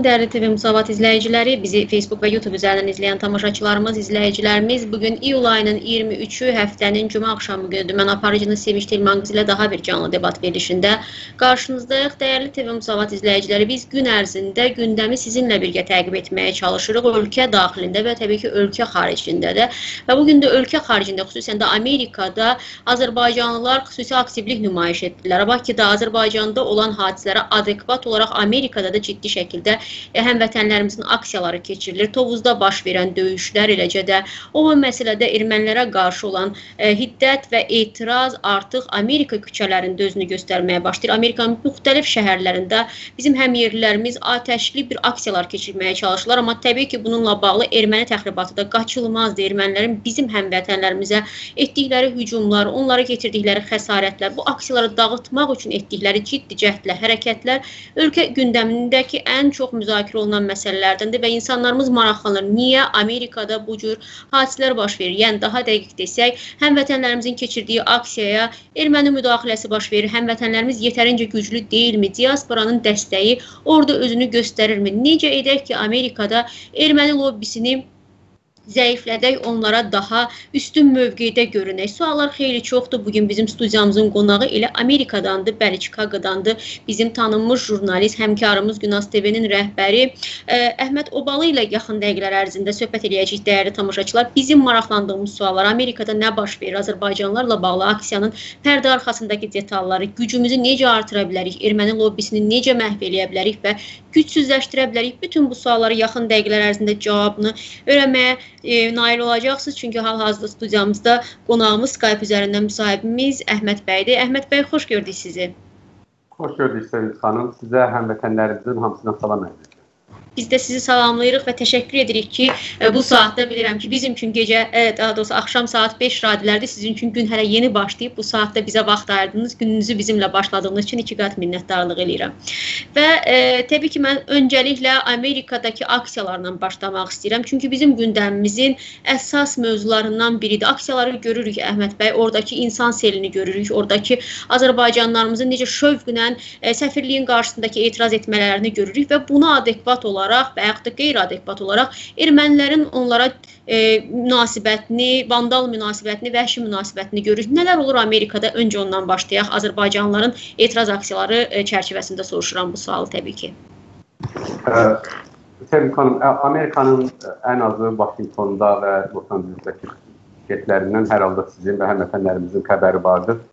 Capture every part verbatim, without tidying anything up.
Salam dəyərli T V Müsavat izləyiciləri, bizi Facebook və YouTube üzərindən izləyən tamaşaçılarımız, izləyicilərimiz. Bugün iyul ayının iyirmi üçü həftənin cümə axşamı günüdür. Mən aparıcınız Sevinç Telman qızı ilə daha bir canlı debat verilişində qarşınızdayıq. Dəyərli T V Müsavat izləyiciləri, biz gün ərzində gündəmi sizinlə birgə təqib etməyə çalışırıq. Ölkə daxilində və təbii ki, ölkə xaricində də. Və bugün də ölkə xaricində, xüsusən də Amerikada Azərbaycanlılar xüsusi aktivlik nümayiş etdilər. Bakıda, Azərbaycanda olan hadisələrə adekvat olaraq Amerikada da ciddi şəkildə həmvətənlərimizin aksiyaları keçirilir. Tovuzda baş verən döyüşlər, eləcə də o məsələdə ermənilərə qarşı olan e, hiddət və etiraz artıq Amerika küçələrində özünü göstərməyə başlayır. Amerikanın müxtəlif şəhərlərində bizim həmyerlilərimiz atəşli bir aksiyalar keçirməyə çalışırlar. Amma təbii ki, bununla bağlı erməni təxribatı da qaçılmazdır. Ermənilərin bizim həmvətənlərimizə etdikləri hücumlar, onlara getirdikləri xəsarətlər, bu aksiyaları dağıtmaq üçün etdikləri ciddi cəhdlə hərəkətlər ölkə gündəmindəki ən çox müzakirə olunan məsələlərdəndir və insanlarımız maraqlanır. Niyə Amerikada bu cür hadisələr baş verir? Yəni, daha dəqiq desək, həmvətənlərimizin keçirdiyi aksiyaya erməni müdaxiləsi baş verir. Həmvətənlərimiz yetərincə güclü deyilmi? Diasporanın dəstəyi orada özünü göstərirmi? Necə edək ki, Amerikada erməni lobbisini zəiflədək, onlara daha üstün mövqedə görünək. Suallar xeyli çoxdur. Bugün bizim studiyamızın qonağı elə Amerikadandır, bəli, Chicagodandır. Bizim tanınmış jurnalist, həmkarımız Günaz T V-nin rəhbəri ə, Əhməd Obalı ilə yaxın dəqiqələr ərzində söhbət eləyəcəyik, dəyərli tamaşaçılar. Bizim maraqlandığımız suallar, Amerikada nə baş verir, Azərbaycanlılarla bağlı aksiyanın pərdə arxasındakı detalları, gücümüzü necə artıra bilərik, erməni lobbisini necə məhv eləyə bilərik və gücsüzləşdirə bilərik. Bütün bu sualları yaxın dəqiqələr ərzində cavabını öyrənməyə E, nail olacaqsınız. Çünki hal-hazırda studiyamızda qonağımız Skype üzərindən müsahibimiz Əhməd bəydir. Əhməd bəy, xoş gördük sizi. Xoş gördük Sevinç xanım. Sizə həmvətənlərimizin hamısına salam edirəm. Biz də sizi salamlayırıq və təşəkkür edirik ki, bu saatda bilirəm ki, bizim üçün gecə, daha doğrusu axşam saat beş radələrdir, sizin üçün gün hələ yeni başlayıb, bu saatda bizə vaxt ayırdınız, gününüzü bizimlə başladığınız üçün iki qat minnətdarlıq eləyirəm. Və e, təbii ki, mən öncəliklə Amerikadakı aksiyalarla başlamaq istəyirəm, çünki bizim gündəmimizin əsas mövzularından biridir. Aksiyaları görürük, Əhməd bəy, oradakı insan selini görürük, oradakı Azərbaycanlarımızın necə şövqlə e, səfirliyin qarşısındakı etiraz etmələrini görürük və buna adekvat olaraq və yaxud da qeyri-adekvat olaraq ermənilərin onlara e, münasibətini, vandal münasibətini, vəhşi münasibətini görürük. Nələr olur Amerikada? Öncə ondan başlayaq. Azərbaycanlıların etiraz aksiyaları e, çərçivəsində soruşuram bu sualı təbii ki. Sevgili xanım, Amerikanın ən azı Washingtonda və Los Angeles'dəki şirkətlərindən hər halda sizin və həmvətənlərimizin xəbəri vardır.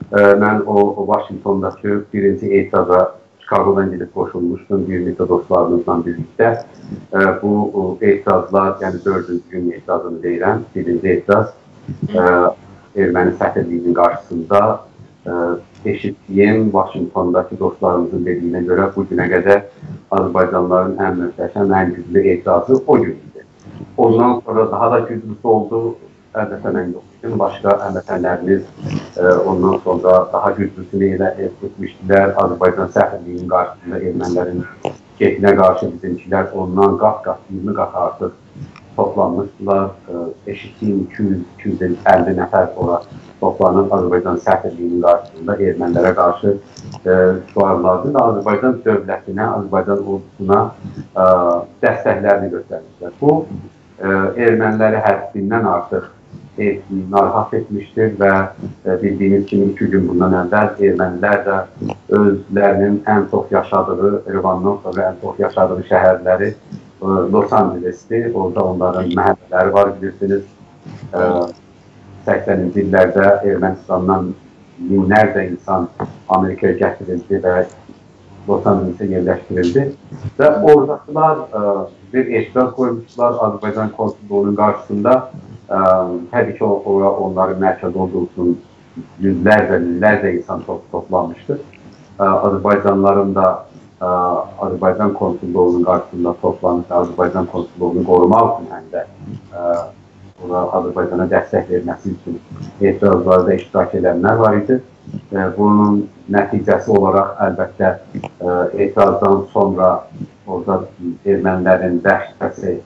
Mən o, o Washingtondakı birinci etiraza Chicago'dan gedib qoşulmuşdum bir neçə dostlarımızla birlikdə. E, bu o, etirazlar, yəni dördüncü gün etirazını deyirəm, birinci etiraz e, erməni səfirliyinin qarşısında e, eşitdiyim Washingtondakı dostlarımızın dediyinə görə bu günə qədər Azərbaycanlıların ən möhtəşəm, ən güclü etirazı o gün idi. Ondan sonra daha da güclüsü oldu. Əlbəttə mən yoxdum. Başqa həmvətənlərimiz e, ondan sonra daha güclüsünü elə etmişdilər. Azərbaycan səfirliyinin qarşısında ermənilərin ketinə qarşı bizimkilər ondan qat-qat, iyirmi qat artıq toplanmışdılar. E, eşitdiyim iki yüz iki yüz əlli nəfər olaraq toplanıb Azərbaycan səfirliyinin qarşısında ermənilərə qarşı e, şüarlardı və Azərbaycan dövlətinə, Azərbaycan ordusuna e, dəstəklərini göstərmişlər. Bu, e, erməniləri həddindən artıq E, narahat etmişdir və e, bildiyiniz kimi iki gün bundan əvvəl ermənilər də özlərinin ən çox yaşadığı, İrvandan sonra ən çox yaşadığı şəhərləri e, Los Angeles'dir. Orada onların məhəllələri var, bilirsiniz. E, səksəninci illərdə Ermənistandan minlərlə insan Amerikaya gətirildi və Los Angeles'e yerləşdirildi. Və oradakılar e, bir etiraz qoymuşlar Azərbaycan konsulluğunun qarşısında. Ə, təbii ki, ora onların mərkəz olduğu üçün yüzlərlə, minlərlə insan top, toplanmışdır. Ə, Azərbaycanlıların da ə, Azərbaycan konsulluğunun qarşısında toplanmış, Azərbaycan konsulluğunu qorumaq üçün həm də ə, ona Azərbaycana dəstək verməsi üçün etirazlarda iştirak edənlər var idi. Ə, bunun nəticəsi olaraq əlbəttə ə, etirazdan sonra orada ermənilərin dəhşətli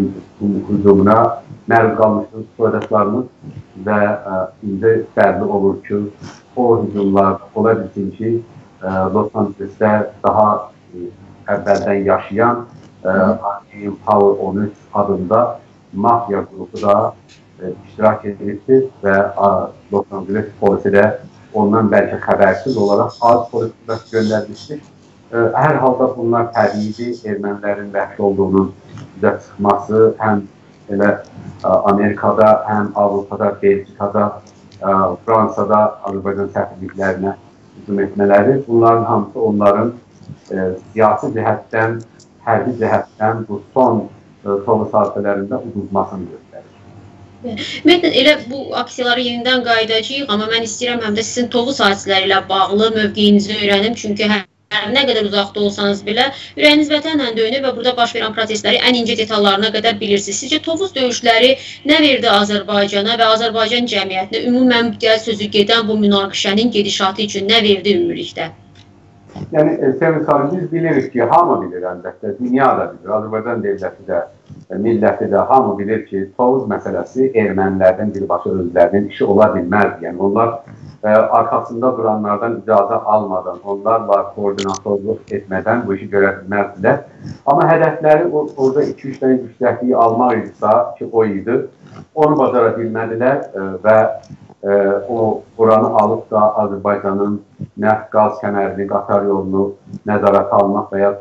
hücumuna məruz qalmışdır soydaşlarımız və ə, indi bəlli olur ki, o hücumlar ola bilsin ki, ə, Los Angeles'də daha ə, əvvəldən yaşayan Anti Power on üç adında mafya qrupu da iştirak edilmişdir və Los Angeles polisi də ondan bəlkə xəbərsiz olaraq az polis göndərmişdir. Hər halda bunlar təbiidir, ermənilərin vəhşi olduğunun üzə çıxması həm elə Amerikada, həm Avropada, Belçikada, Fransada Azərbaycan səfirliklərinə hücum etmələri, bunların hamısı onların siyasi cəhətdən, hərbi cəhətdən bu son Tovuz hadisələrində uduzmasını göstərir. Ümumiyyətlə, elə bu aksiyalara yenidən qayıdacağıq, amma mən istəyirəm həm də sizin Tovuz hadisələri ilə bağlı mövqeyinizi öyrənim, çünki hər nə qədər uzaqda olsanız belə, ürəyiniz vətənlə döyünür və burada baş verən prosesləri ən incə detallarına qədər bilirsiniz. Sizcə Tovuz döyüşləri nə verdi Azərbaycana və Azərbaycan cəmiyyətinə ümumən sözü gedən bu münaqişənin gedişatı üçün nə verdi ümumilikdə? Yəni, Sevin xanım, biz bilirik ki, hamı bilir əlbəttə, dünya da bilir, Azərbaycan devləti də, milləti də, hamı bilir ki, Tovuz məsələsi ermənilərdən birbaşa özlərinin işi ola bilməz. Yəni, onlar ə, arxasında duranlardan icazə almadan, onlarla koordinatorluq etmədən bu işi görə bilməzdilər. Amma hədəfləri orada iki üç dənə gücləkliyi almaq idisə ki, o idi, onu bacara bilmədilər ə, və ə, o oranı alıb da Azərbaycanın nəft qaz kəmərini, qatar yolunu nəzarət almaq və ya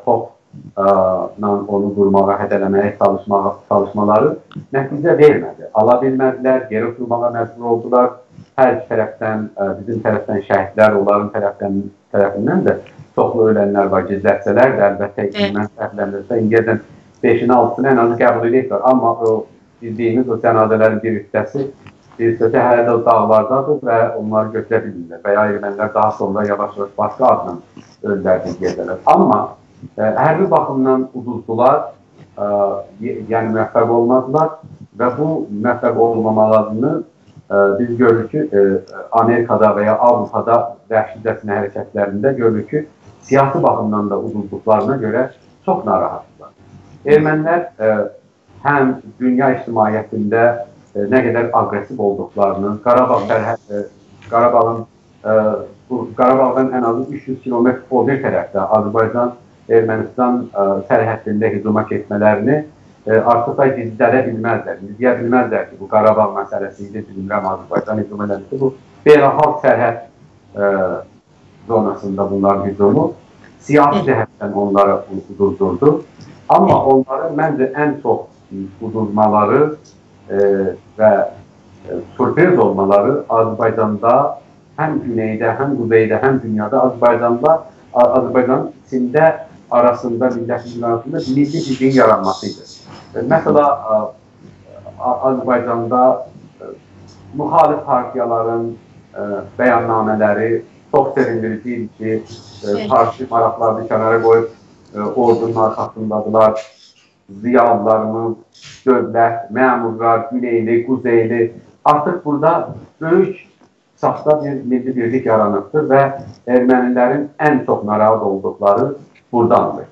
topla onu qurmağa, hədələməyə çalışmağa, çalışmaları nəticə vermədi. Ala bilmədilər, geri oturmağa məcbur oldular. Hər iki tərəfdən, bizim tərəfdən şəhidlər, onların tərəfdən, tərəfindən də çoxlu ölənlər var, gizlətsələr də əlbəttə mən səhvləndirsə, İngilizdən beşini altısını ən azı qəbul edəklər. Amma o bildiyimiz o cənazələrin bir hissəsi bir hissəsi hələ də dağlardadır və onları götürə bilmirlər və ya ermənilər daha sonra yavaş-yavaş başqa adla ölülərini gedərlər. Amma ə, hərbi baxımdan uduzdular, ə, yəni müvəffəq olmadılar və bu müvəffəq olmamalarını ə, biz görürük ki, ə, Amerikada və ya Avropada vəhşicəsinə hərəkətlərində görürük ki, siyasi baxımdan da uduzduqlarına görə çox narahatdılar. Ermənilər ə, həm dünya ictimaiyyətində nə qədər aqressiv olduqlarını, Qarabağ sərhəd, Qarabağın, Qarabağdan ən azı üç yüz kilometr o bir tərəfdə Azərbaycan, Ermənistan sərhəddində hücuma keçmələrini artıq da gizlədə bilməzlər. Deyə bilməzlər ki, bu Qarabağ məsələsi idi, bilmirəm Azərbaycan hücum edildi. Bu beynəlxalq sərhəd zonasında bunların hücumu siyasi cəhətdən onları uduzdurdu. Amma onları məncə ən çox uduzmaları E, və e, sürpriz olmaları Azərbaycanda həm güneydə, həm quzeydə, həm dünyada Azərbaycanda, Azərbaycanın içində arasında, millətinin arasında milli birliyin yaranmasıydı. E, mesela Azərbaycanda e, müxalif partiyaların e, bəyannamələri çox sevindiriciydi ki, e, parti maraqlarını kənara qoyub e, ordunun arkasındadılar. Ziyalılarımız, dövlət, məmurlar, güneyli, quzeyli artıq burada böyük saxta bir milli birlik yaranıbdır və ermənilərin ən çox narahat olduqları buradandır.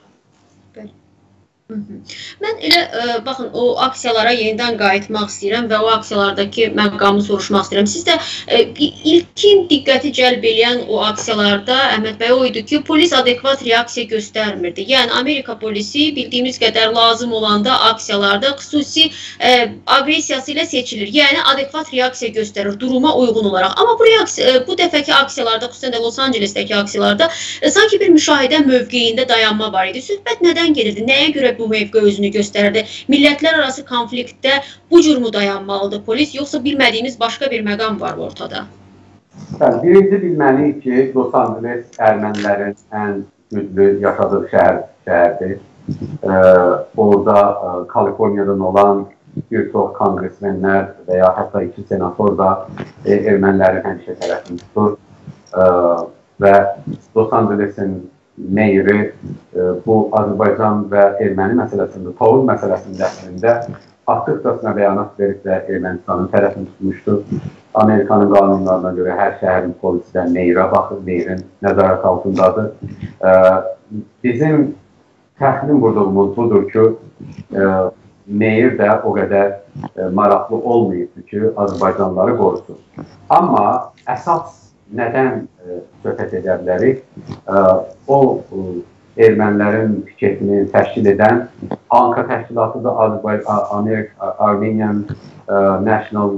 Mən elə, ə, baxın, o aksiyalara yenidən qayıtmaq istəyirəm və o aksiyalardakı məqamı soruşmaq istəyirəm. Siz də ə, ilkin diqqəti cəlb edən o aksiyalarda, Əhməd bəy, o idi ki, polis adekvat reaksiya göstərmirdi. Yəni, Amerika polisi bildiyimiz qədər lazım olanda aksiyalarda xüsusi ə, aqressiyası ilə seçilir. Yəni, adekvat reaksiya göstərir, duruma uyğun olaraq. Amma bu, reaksiya, bu dəfəki aksiyalarda, xüsusən də Los Angeles'dəki aksiyalarda ə, sanki bir müşahidə mövqeyində dayanma var idi. Söhbət nədən gelirdi? Nəyə görə bu mövqe özünü göstərdi? Millətlər arası konfliktdə bu cür mu dayanmalıdır polis, yoxsa bilmədiyimiz başqa bir məqam var ortada? Yəni, birinci bilməliyik ki, Los Angeles ermənilərin ən güclü yaşadığı şəhər, şəhərdir. Ee, orada e, Kaliforniyadan olan bir çox kongresmenlər və ya hətta iki senator da e, ermənilərin həmişə tərəfini tutur. E, və Los Angeles'in meyri e, bu Azərbaycan və erməni məsələsində, Tovuz məsələsində əslində açıqcasına bəyanat verib də Ermənistanın tərəfini tutmuşdur. Amerikanın qanunlarına görə hər şəhərin polisi də meyrə baxır, meyrin nəzarət altındadır. E, bizim təxmin vurduğumuz budur ki, e, meyir də o qədər e, maraqlı olmayıbdır ki, Azərbaycanlıları qorusun. Amma əsas nədən e, söhbət edə bilərik? E, o e, ermənilərin piketini təşkil edən ANKA təşkilatı da Armenian National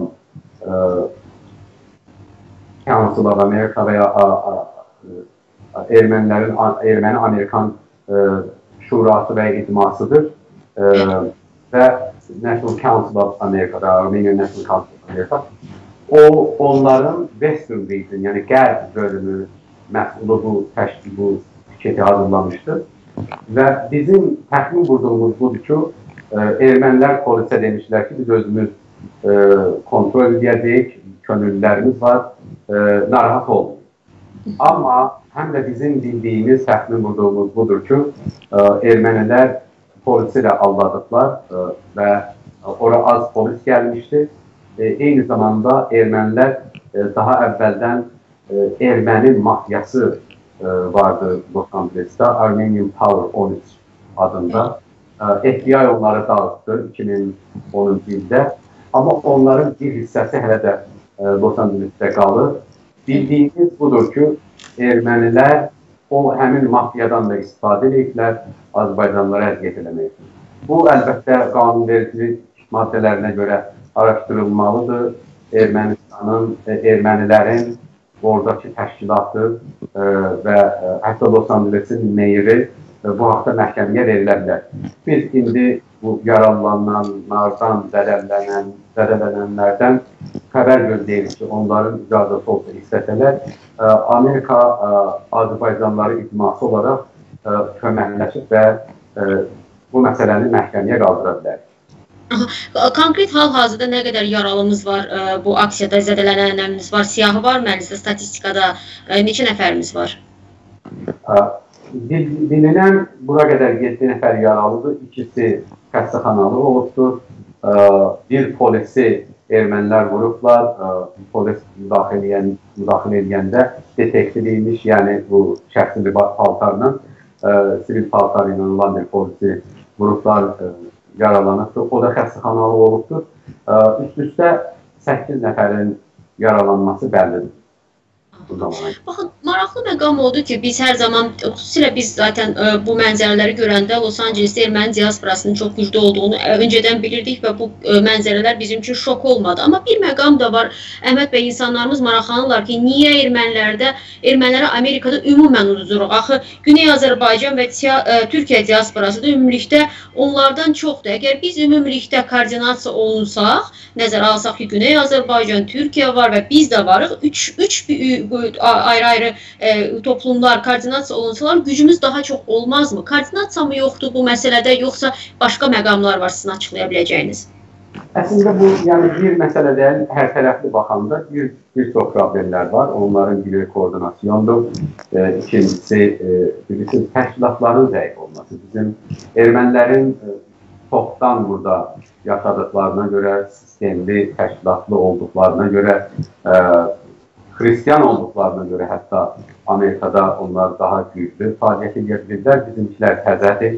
Council of America və ya ermənilərin Erməni-Amerikan Şurası və icmasıdır və National Council of America, Armenian National Council of America. O, onların Western Region, yəni qərb bölümü məsulı bu təşkil, bu fikri hazırlamışdır. Və bizim təxmin qurduğumuz budur ki, ermənilər polisə demişlər ki, biz özümüz kontrol edəcəyik, könüllülərimiz var, narahat olmuyor. Amma həm də bizim bildiyimiz, təxmin qurduğumuz budur ki, ermənilər polisi də aldadıqlar və ora az polis gəlmişdir. Eyni zamanda ermənilər daha əvvəldən erməni mafyası vardı Los Angeles'ta, Armenian Power on üç adında. F B I onları dağıttı iki min onuncu ildə. Amma onların bir hissəsi hələ də Los Angeles'te qalır. Bildiyimiz budur ki, ermənilər o həmin mafyadan da istifadə ediklər Azərbaycanlılara əziyyət eləmək. Bu, əlbəttə, qanunvericilik maddələrinə görə araşdırılmalıdır. Ermənistanın, ermənilərin oradakı təşkilatı və hətta Los Angeles'in meyri bu haqda məhkəməyə verilə bilər. Biz indi bu yaralananlardan, zədələnən, zədələnənlərdən xəbər gözləyirik ki, onların icazəsi olsa istəsələr, Amerika Azərbaycanlıları icması olaraq köməkləşib və bu məsələni məhkəməyə qaldıra bilər. Konkret hal-hazırda nə qədər yaralımız var, bu aksiyada zədələnənlərimiz var, siyahı var mı əlinizdə, statistikada neçə nəfərimiz var? Bilinən bura qədər yeddi nəfər yaralıdır, ikisi xəstəxanalı olubdur, bir polisi ermənilər vurublar, polis müdaxilə edəndə detektiv edilmiş, yəni bu şəxsi paltarla, sivil paltarı ilə olan bir polisi vurublar, yaralanıbdır. O da xəstəxanalı olubdur. Üst-üstə səkkiz nəfərin yaralanması bəllidir. Baxın, maraqlı məqam oldu ki, biz hər zaman, xüsusilə biz zaten bu mənzərələri görəndə Los Angeles'də erməni diasporasının çox güclü olduğunu öncədən bilirdik və bu mənzərələr bizim üçün şok olmadı. Amma bir məqam da var, Əhməd bəy, insanlarımız maraqlanırlar ki, niyə ermənilərdə, ermənilərə Amerikada ümumən uduzuruq? Axı, Güney Azərbaycan və Türkiyə diasporası da ümumilikdə onlardan çoxdur. Əgər biz ümumilikdə koordinasiya olunsaq, nəzərə alsaq ki, Güney Azərbaycan, Türkiyə var və biz də varıq, üç ayrı-ayrı e, toplumlar koordinasiya olunsalar gücümüz daha çox olmaz mı? Koordinasiya mı yoxdur bu məsələdə, yoxsa başqa məqamlar var sizin açıqlaya biləcəyiniz? Əslində bu, yəni bir məsələdən hər tərəfli baxanda bir, bir çox problemlər var. Onların biri koordinasyondur. E, ikincisi, e, birisi təşkilatların zəif olması. Bizim ermənilərin e, çoxdan burada yaşadıqlarına görə, sistemli, təşkilatlı olduqlarına görə, e, Hristiyan olduqlarına görə hətta Amerikada onlar daha güclü fəaliyyət edirlər. Bizimkilər təzədir.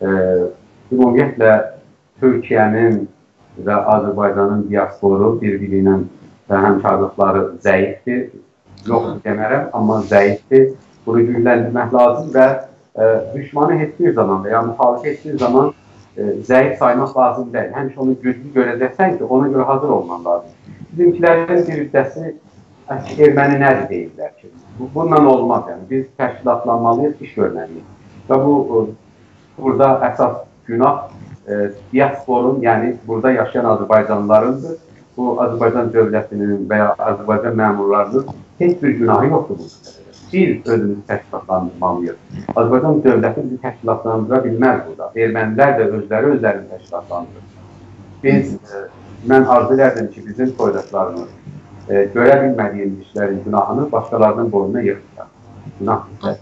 Ümumiyyətlə, Türkiyənin və Azərbaycanın diasporu bir-biri ilə həmkarlıqları zəifdir. Yox demərəm, amma zəifdir. Bunu gücləndirmək lazım və düşmanı heç bir zaman və ya müxalif heç bir zaman zəif saymaq lazım deyil. Həmişə onu güclü görəcəksən ki, ona görə hazır olman lazım. Bizimkilərin bir hissəsi erməni nədir deyirlər ki, bundan olmaz, yəni biz təşkilatlanmalıyıq, iş görməliyik. Və bu, burada əsas günah e, diasporun, yəni burada yaşayan Azərbaycanlılarındır. Bu, Azərbaycan dövlətinin və ya Azərbaycan məmurlarının heç bir günahı yoxdur bu. Biz özümüzü təşkilatlandırmalıyıq. Azərbaycan dövləti bizi təşkilatlandıra bilməz burada. Ermənilər də özləri özlərini təşkilatlandırır. Biz, e, mən arzu edirdim ki, bizim soydaşlarımız E, görə bilmədiyimiz işlərin günahını başqalarının boynuna yıxırlar. Günah bizlər.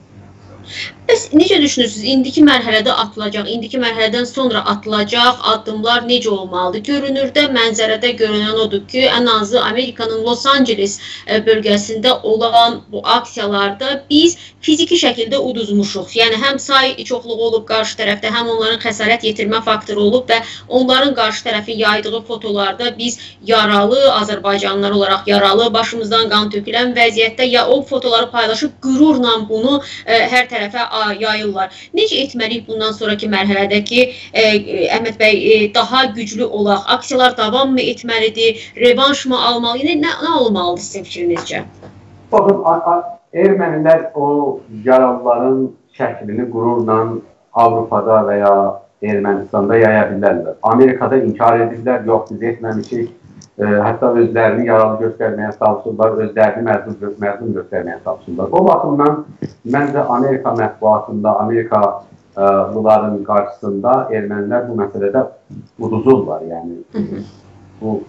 Bəs necə düşünürsünüz? İndiki mərhələdə atılacaq, indiki mərhələdən sonra atılacaq addımlar necə olmalıdır? Görünürdə, mənzərədə görünən odur ki, ən azı Amerikanın Los Angeles bölgəsində olan bu aksiyalarda biz fiziki şəkildə uduzmuşuq. Yəni, həm say çoxluğu olub qarşı tərəfdə, həm onların xəsarət yetirmə faktoru olub və onların qarşı tərəfi yaydığı fotolarda biz yaralı, Azərbaycanlılar olaraq yaralı, başımızdan qan tökülən vəziyyətdə ya o fotoları paylaşıb qürurla bunu ə, hər tərəfə yayırlar. Necə etməliyik bundan sonraki mərhələdə ki, e, Əhməd bəy, e, daha güclü olaq? Aksiyalar davam mı etməlidir? Revanş mı almalıdır? Nə, nə olmalıdır sizin fikrinizcə? Baxın, ermənilər o yaralıların şəklini qürurla Avropada və ya Ermənistanda yaya bilərlər. Amerikada inkar edirlər, yox biz etməmişik. E, hətta özlərini yaralı göstərməyə çalışırlar, özlərini məzun, məzun göstərməyə çalışırlar. O baxımdan məncə Amerika mətbuatında, Amerikalıların qarşısında ermənilər bu məsələdə uduzurlar. Yəni bu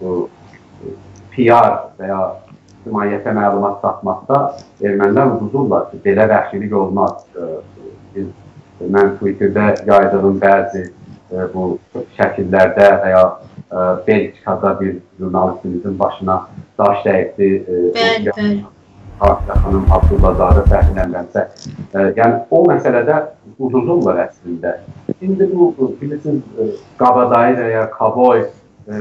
P R və ya ictimaiyyətə məlumat satmaqda ermənilər uduzurlar ki, belə vəhşilik olmaz. E, mən Twitterdə yaydığım bəzi e, bu şəkillərdə və ya e, Belçikada bir jurnalistimizin başına daş dəyibdi. Bəli, bəli. Xanım Abdullazadə fəhləmləmsə. E, yəni, o məsələdə uduzurlar əslində. Şimdi bu, bilirsiniz, e, qabadayı və ya kavoy e,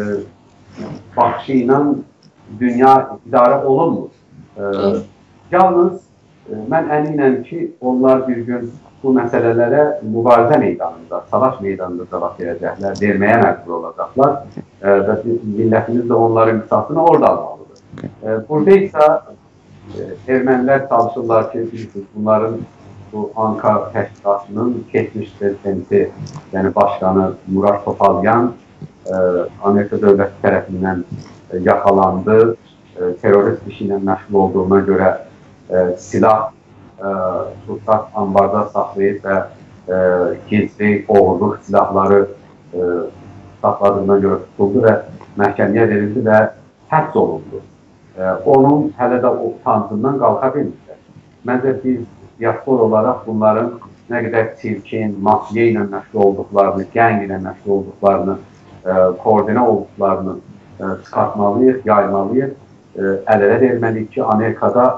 baxışı ilə dünya idarə olunmur. E, yalnız e, mən əminəm ki, onlar bir gün bu məsələlərə mübarizə meydanında, savaş meydanında cavab verəcəklər, verməyə məcbur olacaqlar e, və millətimiz də onların misafını orada almalıdır. E, burada isə e, ermənilər çalışırlar ki, bunların bu Ankara təşkilatının keçmiş prezidenti, yəni başkanı Murat Topalyan e, Amerika dövləti tərəfindən e, yaxalandı, e, terörist işi ilə məşğul olduğuna görə e, silah sursat ambarda saxlayıb və e, gizli, oğurluq silahları e, saxladığından görə tutuldu və məhkəməyə verildi və həbs olundu. E, onun hələ də o utancından qalxa bilmirlər. Məncə biz diaspor olaraq bunların nə qədər çirkin, mafiya ilə məşğul olduqlarını, gəng ilə məşğul olduqlarını, e, koordinə olduqlarını e, çıxartmalıyıq, yaymalıyıq. E, əl-ələ verməliyik ki, Amerikada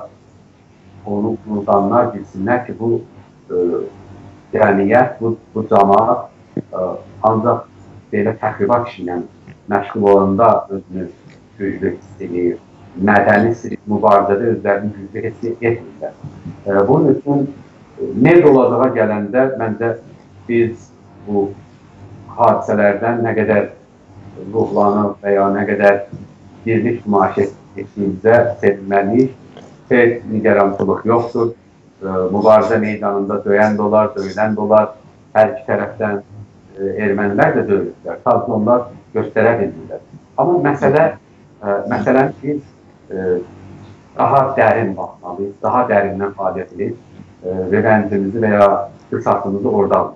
onu unutanlar bilsinlər ki, bu e, cəmiyyət, bu, bu camaat e, ancaq belə təxribat işi ilə məşğul olanda özünü güclü hiss edir. Mədəni mübarizədə özlərini güclü hiss etmirlər. E, bunun üçün e, meyl olacağa gələndə məncə biz bu hadisələrdən nə qədər ruhlanıb və ya nə qədər birlik nümayiş etdiyimizə sevinməliyik. Heç nigarançılıq yoxdur. E, mübarizə meydanında döyən də olar, döyülən də olar. Hər iki tərəfdən e, ermənilər də döyülürlər. Sadəcə onlar göstərə bilmirlər. Amma məsələ, e, məsələn biz e, daha dərin baxmalıyız, daha dərindən fəaliyyət edib, e, revəncimizi və ya fırsatımızı orada almalıyıq.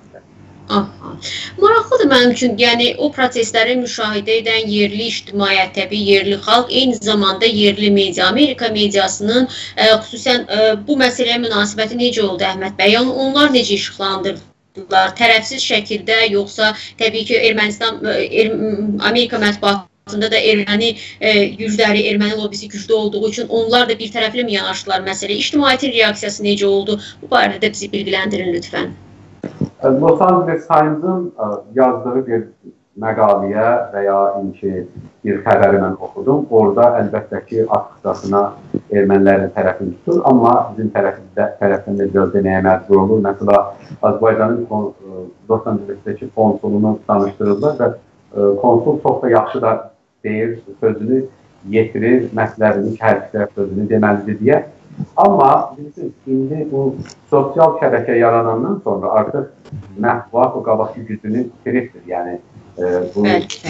Aha. Maraqlıdır mənim üçün, yəni o prosesləri müşahidə edən yerli ictimaiyyət, təbii yerli xalq, eyni zamanda yerli media, Amerika mediasının e, xüsusən e, bu məsələyə münasibəti necə oldu Əhməd bəy? Yəni onlar necə işıqlandırdılar? Tərəfsiz şəkildə, yoxsa təbii ki Ermənistan, er, Amerika mətbuatında da erməni e, gücləri, erməni lobisi güclü olduğu üçün onlar da bir tərəfli mi yanaşdılar məsələ? İctimaiyyətin reaksiyası necə oldu? Bu barədə bizi bilgiləndirin lütfən. Los Angeles Times'ın yazdığı bir məqaləyə və ya inki bir xəbəri mən oxudum. Orada əlbəttə ki, Afrikasına ermənilərin tərəfini tutur, amma bizim tərəfində, tərəfində göz deməyə məcbur olur. Məsələ, Azərbaycanın Los Angeles'dəki konsulunu tanışdırırlar və konsul çox da yaxşı da deyir, sözünü yetirir, məsələrini, hər iki tərəf sözünü deməlidir deyə. Amma bilirsiniz, indi bu sosial şəbəkə yaranandan sonra artıq mətbuat o qabaqki gücünü itiribdir. Yəni, e, bu,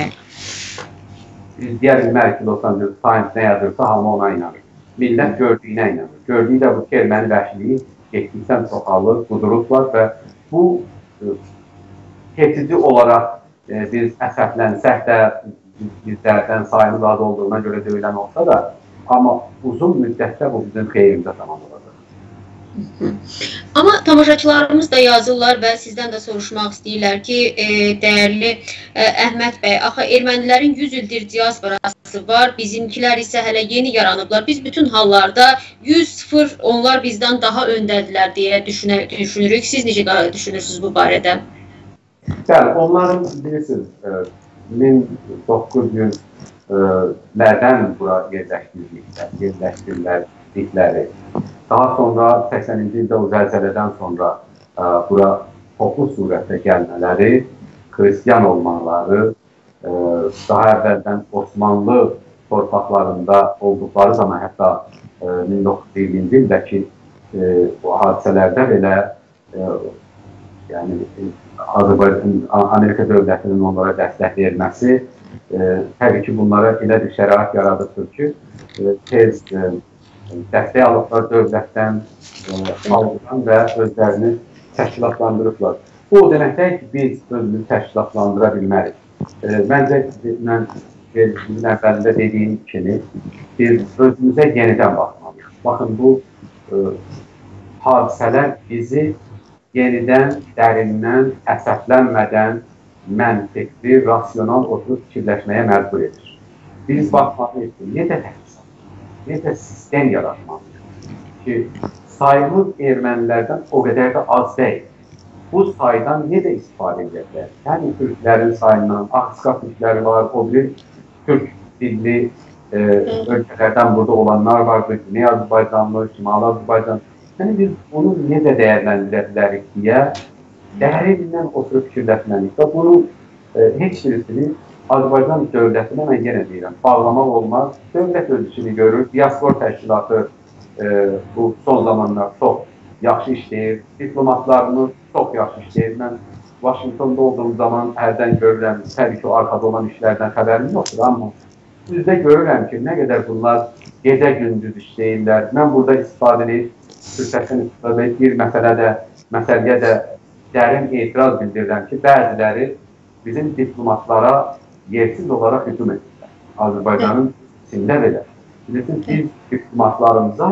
biz deyə bilmərik ki, Los Angeles Times nə yazırsa, hamı ona inanır. Millət gördüyünə inanır. Gördüyü də bu ki, erməni vəhşiliyi getdikdən çoxalır, qudurublar və bu e, keçici olaraq e, biz əsəblənsək də, bizlərdən sayımız az olduğuna görə döyülən olsa da, amma uzun müddətdə bu bizim xeyrimizə tamam olacaq. Amma tamaşaçılarımız da yazırlar və sizdən də soruşmaq istəyirlər ki, e, dəyərli e, Əhməd bəy, axı ermənilərin yüz ildir diasporası var, bizimkilər isə hələ yeni yaranıblar. Biz bütün hallarda yüz sıfır onlar bizdən daha öndədirlər deyə düşünə, düşünürük. Siz necə düşünürsünüz bu barədə? Bəli, onların bilirsiniz, e, min doqquz yüz lərdən bura yerləşdirdikləri. Daha sonra səksəninci ildə o zəlzələdən sonra bura toplu surətdə gəlmələri, Hristiyan olmaları, daha əvvəldən Osmanlı torpaqlarında olduqları zaman, hətta min doqquz yüz iyirminci ildəki bu hadisələrdə belə yəni Azərbaycan, Amerika dövlətinin onlara dəstək verməsi təbii ki, bunlara elə bir şərait yaradıbdır ki, tez dəstək alıblar dövlətdən, xalqdan və özlərini təşkilatlandırıblar. Bu o deməkdir ki, biz özümüzü təşkilatlandıra bilmərik. Məncə, mən sizin əvvəlində dediyim kimi, biz özümüzə yenidən baxmalıyıq. Baxın, bu hadisələr bizi yenidən, dərindən, əsəblənmədən, məntiqli, rasional oturub fikirləşməyə məcbur edir. Biz baxmalıyıq ki, necə təhlükə, necə sistem yaratmalıyıq ki, sayımız ermənilərdən o qədər də az deyil. Bu saydan necə istifadə edəcəklər? Həm Türklərin sayından, Akska Türkləri var, o bir Türk dilli ölkələrdən burada olanlar vardır, Güney Azərbaycanlı, Şimali Azərbaycan. Yəni biz bunu necə dəyərləndirə bilərik deyə dərindən oturub fikirləşməliyik və bunun heç birisini Azərbaycan dövlətinə mən yenə deyirəm, bağlamaq olmaz. Dövlət öz işini görür, diaspor təşkilatı bu son zamanlar çox yaxşı işləyir, diplomatlarımız çox yaxşı işləyir. Mən Washington'da olduğum zaman hərdən görürəm, təbii ki, o arkada olan işlərdən xəbərim yoxdur, amma bizdə görürəm ki, nə qədər bunlar gecə-gündüz işləyirlər. Mən burada istifadə edib, Türkçəsini istifadə edib, bir məsələdə, məsələyə də dərin etiraz bildirirəm ki, bəziləri bizim diplomatlara yersiz olaraq hücum edirlər. Azərbaycanın içində belə. Bilirsiniz, biz diplomatlarımıza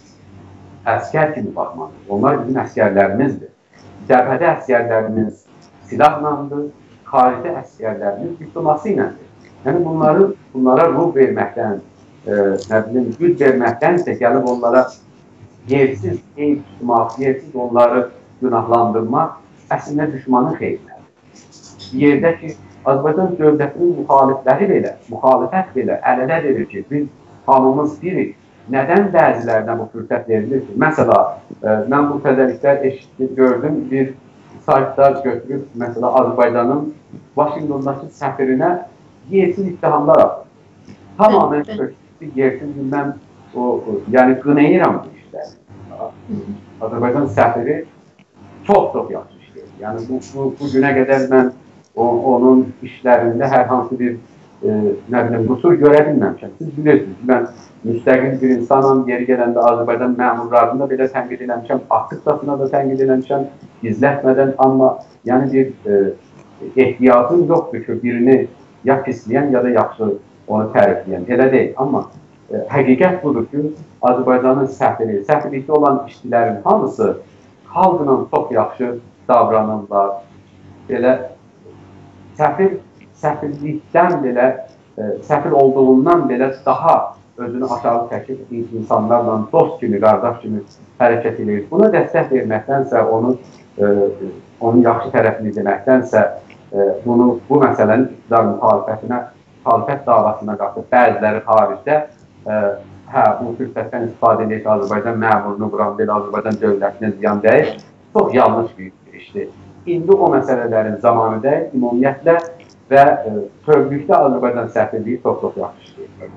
əskər kimi baxmalıyıq. Onlar bizim əskərlərimizdir. Cəbhədə əskərlərimiz silahlandır, xarici əskərlərimiz diplomasi iləndir. Yəni bunları, bunlara ruh verməkdən, nə bilim, güc verməkdənsə gəlib onlara yersiz eyb tutmaq, yersiz onları günahlandırmaq əslində düşmanın xeyrinədir. Yerdə ki, Azərbaycan dövlətinin müxalifləri belə, müxalifət belə əl-ələ verir ki, biz hamımız birik. Nədən bəzilərinə bu fürsət verilir ki? Məsəla, mən bu təzəliklər eşitdim, gördüm, bir saytda götürüb, məsələ, Azərbaycanın Washingtondakı səfirinə yersiz ittihamlar atır. Tamamən köküldü, yersiz bilməm, yəni qınayıram bu işləri. Azərbaycan səfiri çox-çox yaxşı işləyir. Yəni bu günə qədər mən onun işlərində hər hansı bir nə bilim, qüsur görə bilməmişəm. Siz bilirsiniz, mən müstəqil bir insanım, yeri gələndə Azərbaycan məmurlarını da belə tənqid eləmişəm, aktivasına da tənqid eləmişəm, gizlətmədən, amma yəni bir ehtiyacım yoxdur ki, birini ya pisləyən, ya da yaxşı onu tərifləyən, elə deyil. Amma həqiqət budur ki, Azərbaycanın səfiri, səfirlikdə olan işçilərin hamısı xalqla çox yaxşı davranırlar. Belə səfir səfirlikdən belə, səfir olduğundan belə daha özünü aşağı çəkib insanlarla dost kimi, qardaş kimi hərəkət edir. Buna dəstək verməkdənsə, onu, onun yaxşı tərəfini deməkdənsə, bunu, bu məsələnin iqtidar müxalifətinə, müxalifət davasına qatıb bəziləri xaricdə, hə, bu fürsətdən istifadə edək ki, Azərbaycan məmurunu quran belə Azərbaycan dövlətinə ziyan deyil, çox yanlış bir işdir. İndi o məsələlərin zamanı deyil, ümumiyyətlə və tövlükdə Azərbaycan səfirliyi çox-çox yaxşı işləyir.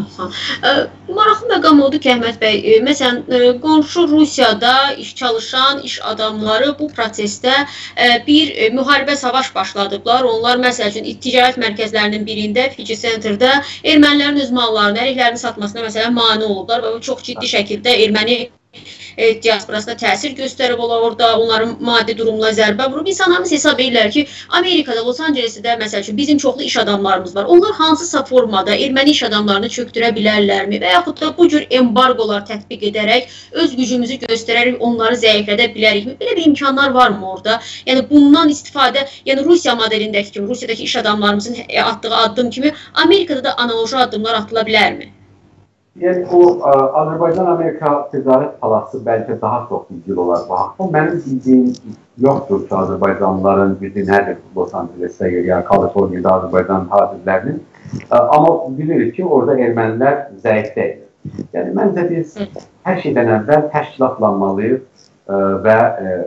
Maraqlı məqam oldu ki, Əhməd bəy, məsələn, qonşu Rusiyada iş çalışan iş adamları bu prosesdə bir müharibə savaş başladıblar. Onlar, məsəl üçün, ticarət mərkəzlərinin birində, Fiji Center'da ermənilərin öz mallarını, əriklərini satmasına məsələn mane oldular və çox ciddi şəkildə erməni diasporasına təsir göstərib olar orada, onların maddi durumla zərbə vurub. İnsanlarımız hesab edirlər ki, Amerikada, Los Angeles'də məsəl üçün bizim çoxlu iş adamlarımız var. Onlar hansısa formada erməni iş adamlarını çöktürə bilərlərmi və yaxud da bu cür embargolar tətbiq edərək, öz gücümüzü göstərərək onları zəiflədə bilərikmi? Belə bir imkanlar varmı orada? Yəni bundan istifadə, yəni Rusiya modelindəki kimi, Rusiyadakı iş adamlarımızın atdığı addım kimi Amerikada da analoji addımlar atıla bilərmi? Yəni, o, Azərbaycan-Amerika Ticarət Palası bəlkə daha çox bilgili olar bu haqda. Mənim bildiyim yoxdur ki, Azərbaycanlıların gücü nədir Los Angeles'də, yəni Kaliforniyada Azərbaycan tacirlərinin. Amma bilirik ki, orada ermənilər zəif deyil. Yəni, məncə biz hər şeydən əvvəl təşkilatlanmalıyıq və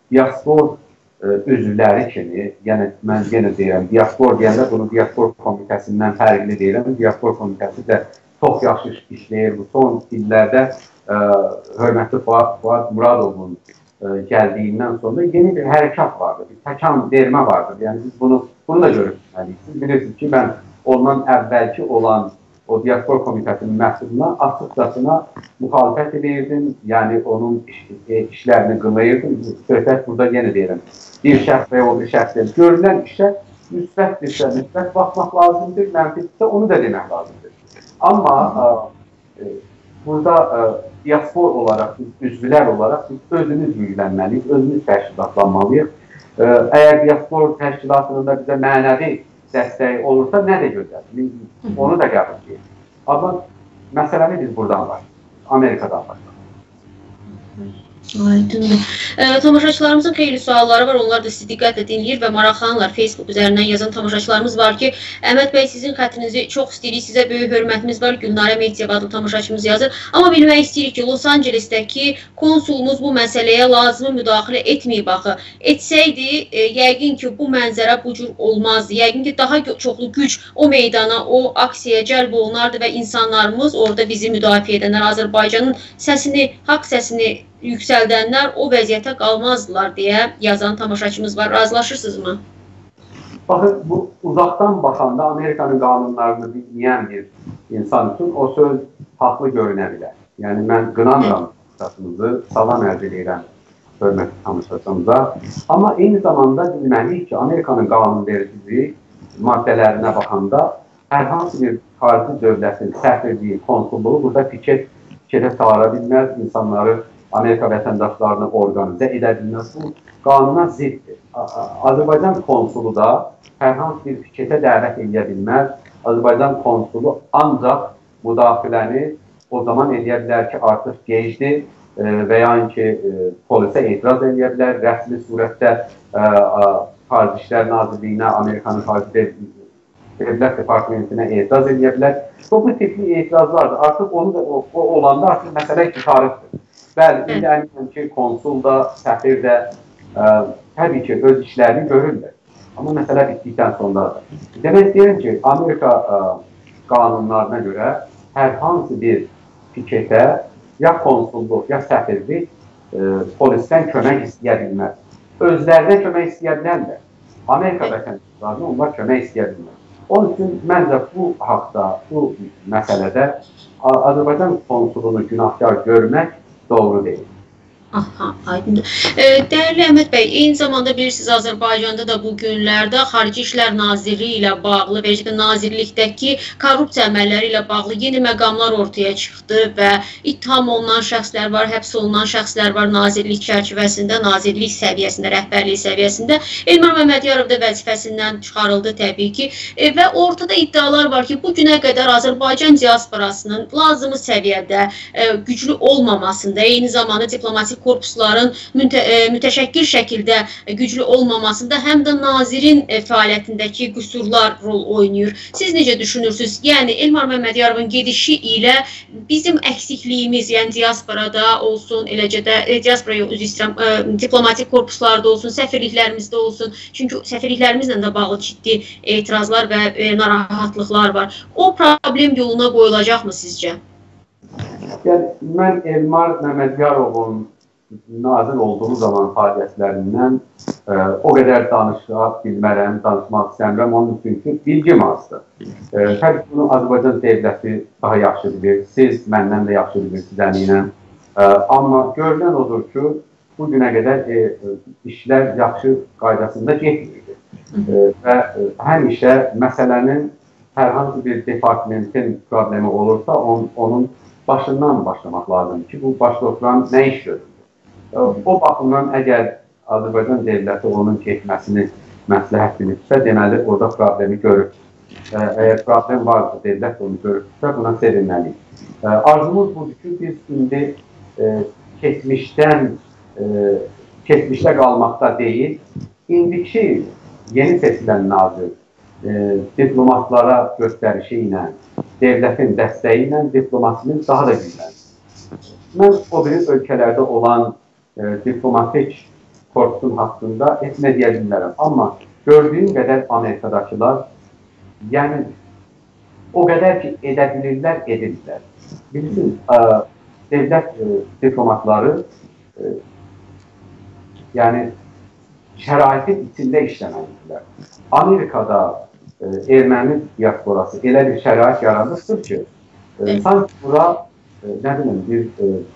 diaspor üzvləri kimi, yəni mən yenə deyirəm, diaspor deyəndə bunu diaspor komitəsindən fərqli deyirəm. Diaspor komitəsi də çox yaxşı işləyir. Bu son illərdə hörmətli Fuad Muradovun gəldiyindən sonra yeni bir hərəkat vardır, bir təkan vermə vardır. Yəni biz bunu, bunu da görürük. Siz bilirsiniz ki, mən ondan əvvəlki olan o diaspor komitəsinin məhsuluna açıqcasına müxalifət edirdim, yəni onun iş, işlərini qınayırdım. Söhbət burada yenə deyirəm. Bir şəxs və o bir şəxsdən görülən işə müsbətdirsə, müsbət baxmaq lazımdır, mənfidirsə onu da demək lazımdır. Amma e, burada e, diaspor olaraq, üzvlər olaraq biz özümüz yüklənməliyik, özümüz təşkilatlanmalıyıq. E, əgər diaspor təşkilatının da bizə mənəvi dəstəyi olursa, nə də gözəl, onu da qəbul edir. Amma məsələni biz buradan var, Amerikadan var. Aydındır. E, tamaşaçılarımızın xeyli sualları var. Onlar da sizi diqqətlə dinləyir və maraqlanırlar. Facebook üzərindən yazan tamaşaçılarımız var ki, Əhməd bəy, sizin xəttinizi çox istəyirik. Sizə böyük hörmətimiz var. Gülnarə Mehdiyeva adlı tamaşaçımız yazır. Amma bilmək istəyirik ki, Los Angelesdəki konsulumuz bu məsələyə lazımı müdaxilə etməyib axı. Etsəydi, e, yəqin ki, bu mənzərə bu cür olmazdı. Yəqin ki, daha çoxlu güc o meydana, o aksiyaya cəlb olunardı və insanlarımız orada bizi müdafiə edənlər, Azərbaycanın səsini, haqq səsini yüksəldənlər o vəziyyətə qalmazdılar deyə yazan tamaşaçımız var. Razılaşırsınızmı? Baxın, bu uzaqdan baxanda Amerikanın qanunlarını bilməyən bir insan üçün o söz haqlı görünə bilər. Yəni, mən qınamıram tamaşaçımızı, salam ərz edirəm hörmətli tamaşaçımıza. Amma eyni zamanda bilməliyik ki, Amerikanın qanunvericiliyi maddələrinə baxanda hər hansı bir xarici dövlətin səfirliyi, konsulluğu burada piket, piketə çağıra bilməz, insanları Amerika vətəndaşlarını organizə edə bilməz. Bu qanuna ziddir. Azərbaycan konsulu da hər hansı bir piketə dəvət edə bilməz. Azərbaycan konsulu ancaq müdaxiləni o zaman edə bilər ki, artıq gecdir və ya ki, polisə etiraz edə bilər. Rəsmi surətdə Xarici İşlər Nazirliyinə, Amerikanın Xarici Dövlət Departamentinə etiraz edə bilər. Bu tipli etirazlardır. Artıq onu da o, o olanda artıq məsələ qitarıqdır. Bəli, indi əminəm ki, konsul da, səfir də ə, təbii ki, öz işlərini görürlər. Amma məsələ bitdikdən sonradır. Demək istəyirəm ki, Amerika ə, qanunlarına görə hər hansı bir piketə ya konsulluq, ya səfirlik ə, polisdən kömək istəyə bilməz. Özlərinə kömək istəyə bilərlər. Amerika vətəndaşlarına onlar kömək istəyə bilməz. Onun üçün məncə bu haqda, bu məsələdə Azərbaycan konsulunu günahkar görmək doğru deyil. Aha, aydındır. E, dəyərli Əhməd bəy, eyni zamanda bilirsiniz, Azərbaycanda da bu günlərdə Xarici İşlər Nazirliyi ilə bağlı və ya nazirlikdəki korrupsiya əməlləri ilə bağlı yeni məqamlar ortaya çıxdı və ittiham olunan şəxslər var, həbs olunan şəxslər var nazirlik çərçivəsində, nazirlik səviyyəsində, rəhbərlik səviyyəsində. Elmar Məmmədiyarov da vəzifəsindən çıxarıldı təbii ki e, və ortada iddialar var ki, bu günə qədər Azərbaycan diasporasının lazımı səviyyədə e, güclü olmamasında, eyni zamanda diplomatik korpusların mütə mütəşəkkil şəkildə güclü olmamasında həm də nazirin fəaliyyətindəki qüsurlar rol oynayır. Siz necə düşünürsünüz? Yəni, Elmar Məmmədyarovun gedişi ilə bizim əksikliyimiz, yəni diasporada olsun, eləcə də e, diasporaya üzr istəyirəm, e, diplomatik korpuslarda olsun, səfirliklərimizdə olsun, çünki səfirliklərimizlə də bağlı ciddi etirazlar və e, narahatlıqlar var. O problem yoluna qoyulacaqmı sizcə? Yəni, mən Elmar Məmmədyarovun nazir olduğu zaman fəaliyyətlərindən e, o qədər danışa bilmərəm, danışmaq istəmirəm, onun üçün ki, bilgim azdır. E, təbii ki, bunu Azərbaycan devləti daha yaxşı bilir, siz məndən də yaxşı bilirsiniz əminəm. E, amma görülən odur ki, bu günə qədər e, işlər yaxşı qaydasında getmirdi. E, və e, həmişə məsələnin hər hansı bir departamentin problemi olursa, on, onun başından başlamaq lazımdır ki, bu başda oturan nə iş görür? O baxımdan əgər Azərbaycan devləti onun getməsini məsləhət bilirsə, deməli, orada problemi görür. Əgər problem varsa, devlət onu görürsə, buna sevinməliyik. Arzumuz budur ki, biz indi e, keçmişdən, e, keçmişdə qalmaqda deyil, indiki yeni seçilən nazir e, diplomatlara göstərişi ilə, devlətin dəstəyi ilə diplomasinin daha da güclənir. Mən o biri ölkələrdə olan e, diplomatik korkusun hakkında etmə deyə bilmərəm. Amma gördüyüm qədər Amerikadakılar, yəni o qədər ki, edə bilirlər, edirlər. Bilirsiniz, devlət diplomatları yəni şəraitin içində işləməlidirlər. Amerikada erməni diasporası elə bir şərait yaradırdır ki, sanki bura, nə bilim, bir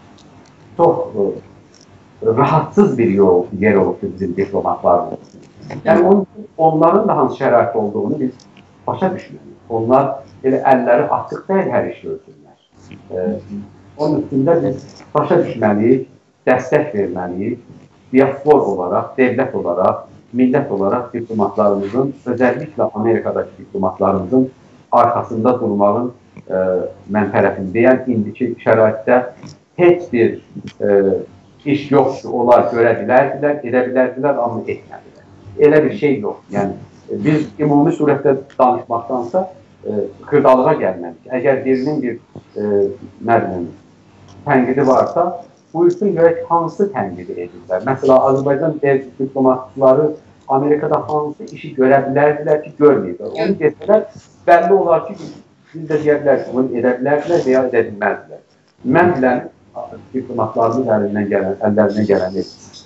çox rahatsız bir yol, yer olubdur bizim diplomatlarımız. Yəni on, onların da hansı şərait olduğunu biz başa düşməliyik. Onlar elə əlləri açıq deyil, hər iş görsünlər. Onun üstündə biz başa düşməliyik, dəstək verməliyik, diaspor olaraq, devlət olaraq, millət olaraq diplomatlarımızın, özellikle Amerika'daki diplomatlarımızın arkasında durmağın e, mən tərəfindəyəm. İndiki şəraitdə heç bir e, iş yoktu. Onlar görə bilərdilər, edə bilərdilər, amma etmədilər. Elə bir şey yox. Yəni, biz ümumi surətdə danışmaqdansa e, xırdalığa gəlmədik. Əgər birinin bir e, nə bileyim, tənqidi varsa, buyursun görək hansı tənqidi edirlər. Mesela Azərbaycan diplomatları Amerikada hansı işi görə bilərdilər ki, görməyirlər. Onu desələr, bəlli olar ki, biz də deyərlər ki, bunu edə bilərdilər veya edə bilməzdilər. Mən bilən diplomatlarımız əlindən gələn, əllərinə gələn edir.